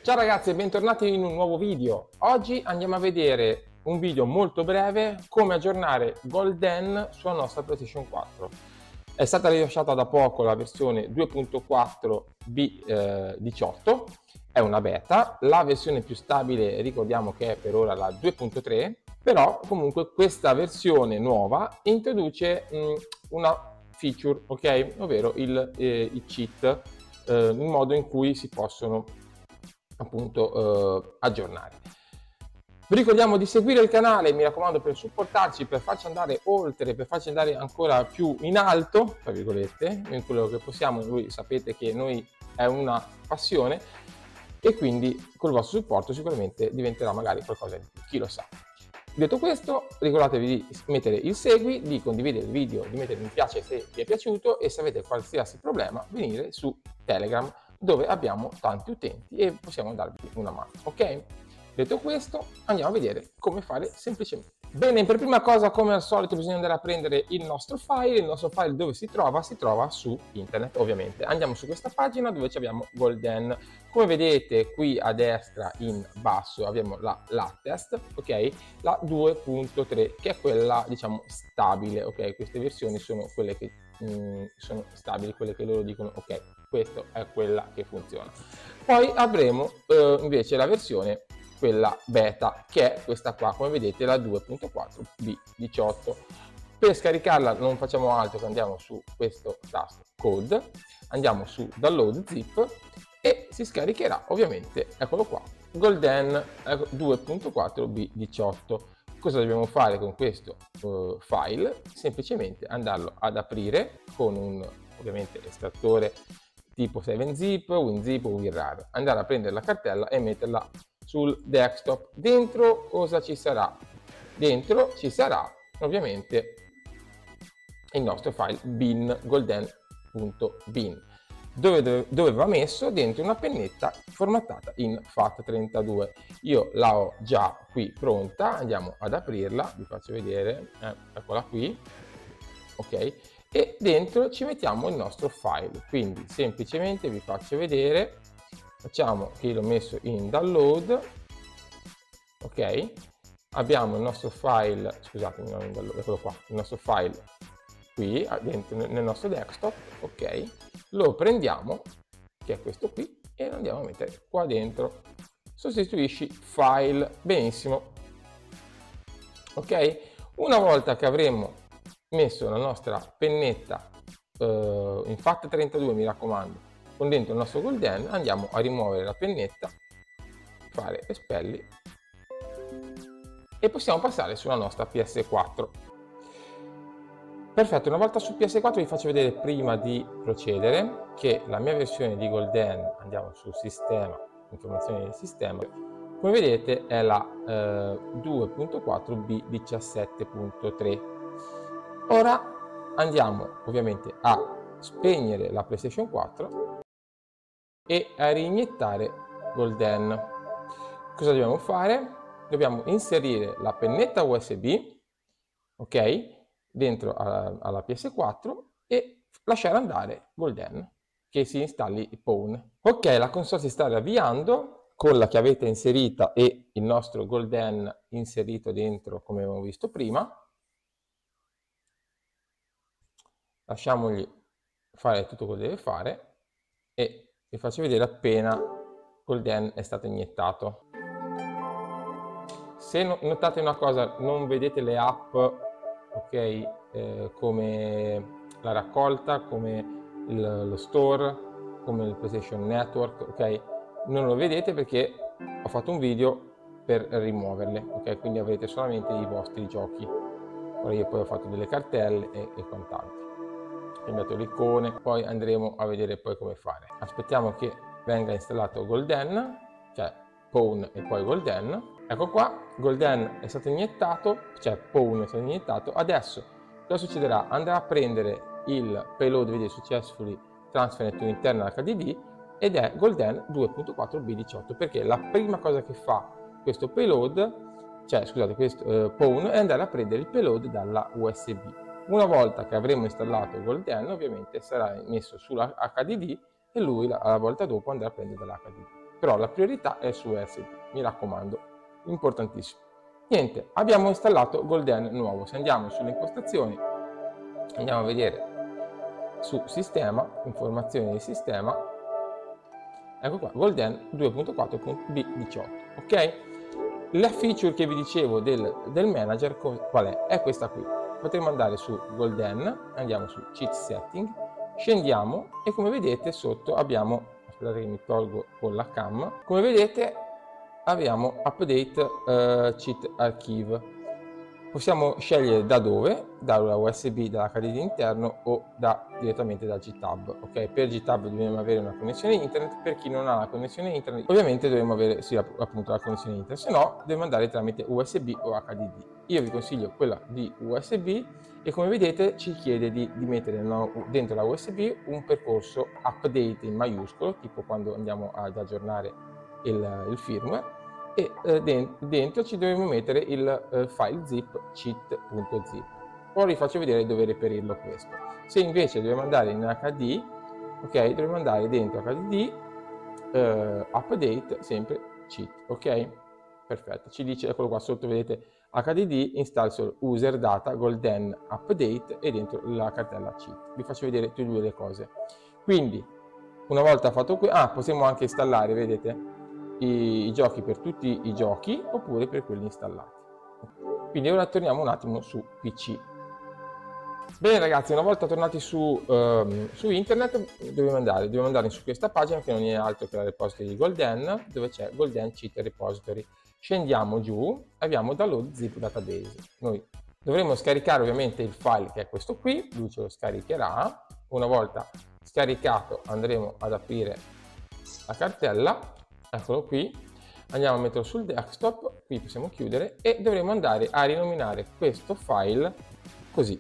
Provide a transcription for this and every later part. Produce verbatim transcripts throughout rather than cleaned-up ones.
Ciao ragazzi e bentornati in un nuovo video. Oggi andiamo a vedere un video molto breve come aggiornare Golden sulla nostra PlayStation quattro. È stata rilasciata da poco la versione due punto quattro B diciotto, è una beta, la versione più stabile ricordiamo che è per ora la due punto tre, però comunque questa versione nuova introduce mh, una feature, ok? Ovvero il, eh, i cheat, eh, il modo in cui si possono appunto eh, aggiornare. Vi ricordiamo di seguire il canale, mi raccomando, per supportarci, per farci andare oltre, per farci andare ancora più in alto, tra virgolette, in quello che possiamo. Voi sapete che noi è una passione e quindi col vostro supporto sicuramente diventerà magari qualcosa di più, chi lo sa. Detto questo, ricordatevi di mettere il segui, di condividere il video, di mettere mi piace se vi è piaciuto e se avete qualsiasi problema venire su Telegram, dove abbiamo tanti utenti e possiamo darvi una mano, ok? Detto questo, andiamo a vedere come fare semplicemente. Bene, per prima cosa, come al solito, bisogna andare a prendere il nostro file. Il nostro file dove si trova? Si trova su internet, ovviamente. Andiamo su questa pagina dove abbiamo Golden. Come vedete qui a destra in basso abbiamo la latest, ok? La due punto tre, che è quella, diciamo, stabile, ok? Queste versioni sono quelle che mh, sono stabili, quelle che loro dicono, ok, questa è quella che funziona. Poi avremo eh, invece la versione quella beta, che è questa qua, come vedete, la due punto quattro B diciotto. Per scaricarla non facciamo altro che andiamo su questo tasto code, andiamo su download zip e si scaricherà ovviamente, eccolo qua, Golden due punto quattro B diciotto. Cosa dobbiamo fare con questo uh, file? Semplicemente andarlo ad aprire con un ovviamente estrattore tipo sette zip, WinZip o WinRAR, andare a prendere la cartella e metterla sul desktop. Dentro cosa ci sarà? Dentro ci sarà ovviamente il nostro file bin, golden.bin, dove, dove, dove va messo dentro una pennetta formattata in FAT trentadue. Io la ho già qui pronta, andiamo ad aprirla, vi faccio vedere, eh, eccola qui, ok? E dentro ci mettiamo il nostro file, quindi semplicemente vi faccio vedere. Facciamo che l'ho messo in download, ok? Abbiamo il nostro file, scusatemi, non in download, eccolo qua, il nostro file qui dentro nel nostro desktop, ok? Lo prendiamo, che è questo qui, e lo andiamo a mettere qua dentro. Sostituisci file, benissimo, ok? Una volta che avremo messo la nostra pennetta eh, in FAT trentadue, mi raccomando, con dentro il nostro Golden, andiamo a rimuovere la pennetta, fare espelli e possiamo passare sulla nostra P S quattro. Perfetto, una volta su P S quattro vi faccio vedere, prima di procedere, che la mia versione di Golden, andiamo sul sistema, informazioni del sistema, come vedete è la eh, due punto quattro B diciassette punto tre. Ora andiamo ovviamente a spegnere la PlayStation quattro e a reiniettare Golden. Cosa dobbiamo fare? Dobbiamo inserire la pennetta U S B, ok, dentro alla, alla P S quattro e lasciare andare Golden, che si installi Pawn. Ok, la console si sta riavviando con la chiavetta inserita e il nostro Golden inserito dentro, come abbiamo visto prima. Lasciamogli fare tutto quello che deve fare e vi faccio vedere appena Golden è stato iniettato. Se notate una cosa, non vedete le app, ok, eh, come la raccolta, come il, lo store, come il PlayStation Network, ok, non lo vedete perché ho fatto un video per rimuoverle, ok, quindi avrete solamente i vostri giochi. Ora io poi ho fatto delle cartelle e, e quant'altro, ho cambiato le icone, poi andremo a vedere poi come fare. Aspettiamo che venga installato Golden, cioè Pawn e poi Golden. Ecco qua, Golden è stato iniettato, cioè Pawn è stato iniettato. Adesso cosa succederà? Andrà a prendere il payload video successfully transferred to internal H D D ed è Golden due punto quattro B diciotto, perché la prima cosa che fa questo payload, cioè scusate, questo eh, Pawn, è andare a prendere il payload dalla U S B. Una volta che avremo installato Golden, ovviamente sarà messo sulla H D D e lui la, la volta dopo andrà a prendere dall'H D D. però la priorità è su U S B, mi raccomando, importantissimo. Niente, abbiamo installato Golden nuovo. Se andiamo sulle impostazioni, andiamo a vedere su sistema, informazioni di sistema, ecco qua, Golden due punto quattro punto B diciotto, ok? La feature che vi dicevo del, del manager qual è? È questa qui. Potremo andare su Golden, andiamo su Cheat Setting, scendiamo e come vedete sotto abbiamo, aspettate che mi tolgo con la cam, come vedete abbiamo Update uh, Cheat Archive. Possiamo scegliere da dove, dalla U S B, dall'H D D interno o da, direttamente da GitHub. Ok, per GitHub dobbiamo avere una connessione internet, per chi non ha la connessione internet ovviamente dovremo avere sì, appunto la connessione internet, se no dobbiamo andare tramite U S B o H D D. Io vi consiglio quella di U S B e come vedete ci chiede di, di mettere dentro la U S B un percorso update in maiuscolo, tipo quando andiamo ad aggiornare il, il firmware, e eh, dentro ci dovremo mettere il eh, file zip cheat.zip. Ora vi faccio vedere dove reperirlo questo. Se invece dobbiamo andare in H D, ok, dovremo andare dentro H D D, eh, update sempre cheat, ok? Perfetto, ci dice, eccolo qua sotto, vedete H D D, install solo user data golden update e dentro la cartella cheat. Vi faccio vedere tutte e due le cose. Quindi, una volta fatto qui, ah, possiamo anche installare, vedete? I, i giochi per tutti i giochi oppure per quelli installati. Quindi ora torniamo un attimo su P C. Bene ragazzi, una volta tornati su, um, su internet dobbiamo andare, dobbiamo andare su questa pagina che non è altro che la repository di Golden, dove c'è Golden Cheat Repository. Scendiamo giù, abbiamo Download Zip Database. Noi dovremo scaricare ovviamente il file che è questo qui, lui ce lo scaricherà. Una volta scaricato andremo ad aprire la cartella. Eccolo qui, andiamo a metterlo sul desktop, qui possiamo chiudere e dovremo andare a rinominare questo file così,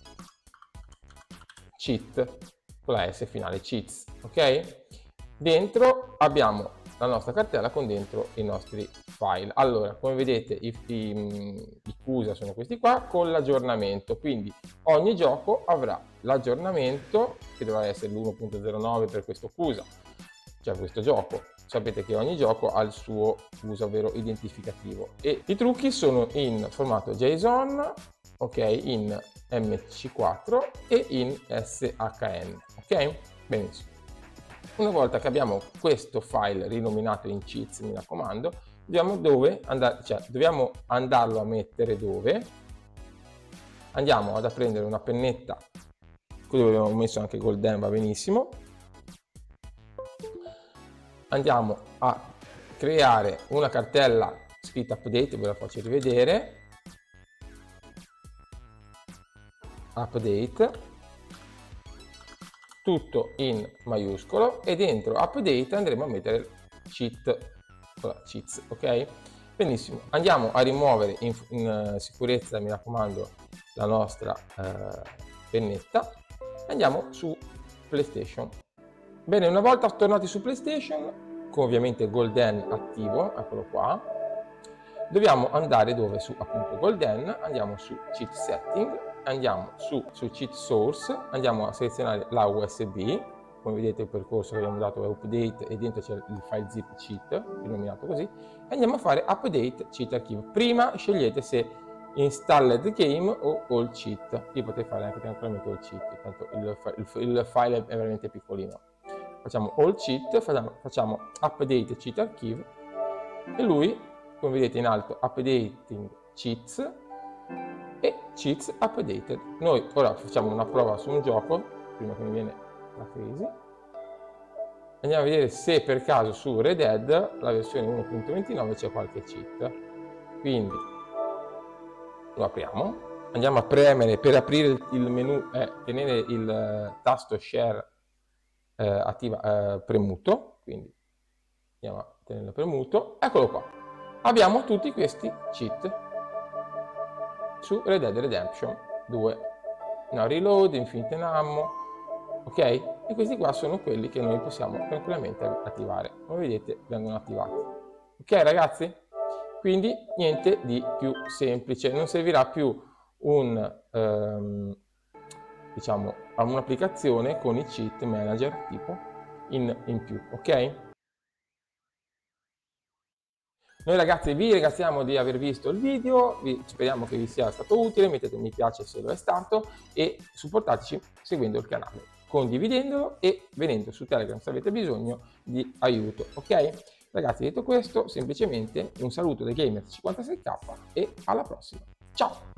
cheat, con la S finale, cheats, ok? Dentro abbiamo la nostra cartella con dentro i nostri file. Allora, come vedete i, i, i C U S A sono questi qua con l'aggiornamento, quindi ogni gioco avrà l'aggiornamento che dovrà essere l'uno punto zero nove per questo C U S A, cioè questo gioco. Sapete che ogni gioco ha il suo uso, ovvero identificativo, e i trucchi sono in formato JSON, ok, in M C quattro e in S H N, ok? Benissimo. Una volta che abbiamo questo file rinominato in cheats, mi raccomando, dobbiamo, dove andare, cioè, dobbiamo andarlo a mettere dove? Andiamo ad prendere una pennetta, qui dove abbiamo messo anche Golden, va benissimo. Andiamo a creare una cartella scritta update, ve la faccio rivedere, update, tutto in maiuscolo, e dentro update andremo a mettere cheat, cheats, ok? Benissimo, andiamo a rimuovere in, in sicurezza, mi raccomando, la nostra eh, pennetta, andiamo su PlayStation. Bene, una volta tornati su PlayStation, con ovviamente Golden attivo, eccolo qua, dobbiamo andare dove? Su appunto Golden, andiamo su Cheat Setting, andiamo su, su Cheat Source, andiamo a selezionare la U S B, come vedete il percorso che abbiamo dato è Update e dentro c'è il file zip cheat, denominato così, e andiamo a fare Update Cheat Archive. Prima scegliete se Installed Game o All Cheat, io potrei fare anche tranquillamente All Cheat, tanto il, il, il file è veramente piccolino. Facciamo All Cheat, facciamo, facciamo Update Cheat Archive e lui, come vedete in alto, Updating Cheats e Cheats Updated. Noi ora facciamo una prova su un gioco, prima che mi viene la crisi. Andiamo a vedere se per caso su Red Dead, la versione uno punto ventinove, c'è qualche cheat. Quindi lo apriamo, andiamo a premere per aprire il menu e eh, tenere il eh, tasto Share eh, attiva, eh, premuto, quindi andiamo a tenerlo premuto, eccolo qua, abbiamo tutti questi cheat su Red Dead Redemption due, no reload, infinite ammo, ok? E questi qua sono quelli che noi possiamo tranquillamente attivare, come vedete vengono attivati, ok ragazzi? Quindi niente di più semplice, non servirà più un, ehm, diciamo, un'applicazione con i cheat manager tipo in, in più, ok? Noi ragazzi vi ringraziamo di aver visto il video, vi, speriamo che vi sia stato utile, mettete mi piace se lo è stato e supportateci seguendo il canale, condividendolo e venendo su Telegram se avete bisogno di aiuto, ok? Ragazzi, detto questo, semplicemente un saluto dai Gamer cinquantasei K e alla prossima. Ciao!